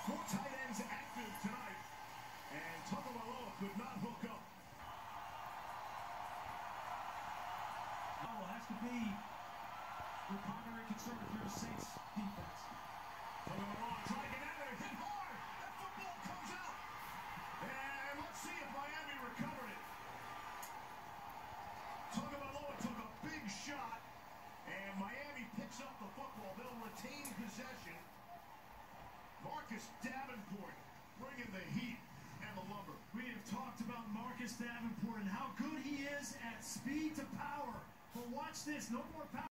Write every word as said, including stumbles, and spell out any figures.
Four tight ends active tonight, and Tagovailoa could not hook up. Oh, has to be the primary concern if you're a Saints defense. Tagovailoa trying to get out of there, hit hard. That football comes out, and let's see if Miami recovered it. Tagovailoa took a big shot, and Miami picks up the football. They'll retain possession. Marcus Davenport bringing the heat and the lumber. We have talked about Marcus Davenport and how good he is at speed to power. But watch this, no more power.